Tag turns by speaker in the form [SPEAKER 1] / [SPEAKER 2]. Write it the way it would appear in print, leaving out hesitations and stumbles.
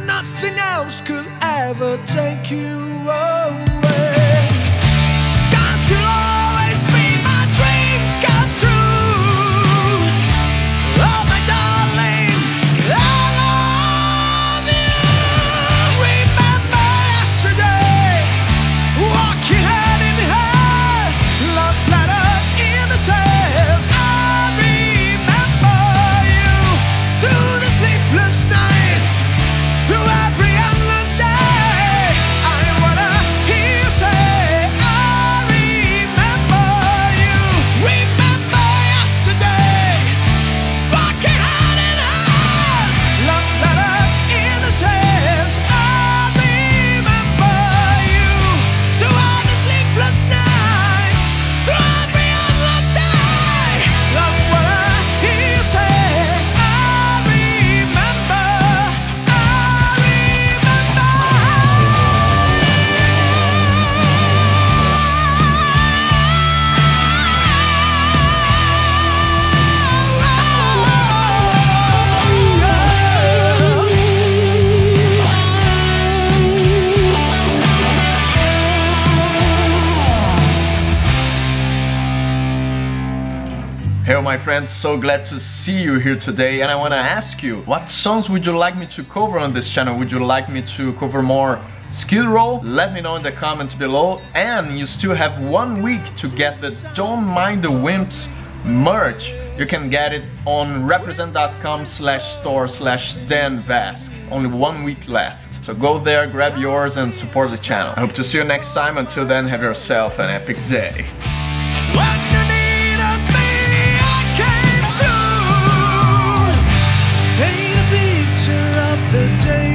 [SPEAKER 1] nothing else could ever take you away. 'Cause you'll always be my dream come true. Oh my darling, I love you. Remember yesterday, walking hand in hand, love letters in the sand. I remember you through the sleepless nights, through every endless day. I wanna hear you say, I remember you. Remember yesterday, walking hand in hand, love letters in the sand. I remember you through all the sleepless nights, through every endless day. I wanna hear you say, I remember, I remember.
[SPEAKER 2] Hey my friends, so glad to see you here today, and I want to ask you, what songs would you like me to cover on this channel? Would you like me to cover more Skid Row? Let me know in the comments below. And you still have 1 week to get the Don't Mind the Wimps merch. You can get it on represent.com/store/danvask. Only 1 week left. So go there, grab yours and support the channel. I hope to see you next time. Until then, have yourself an epic day.
[SPEAKER 1] When you needed me, I came through. Paint a picture of the day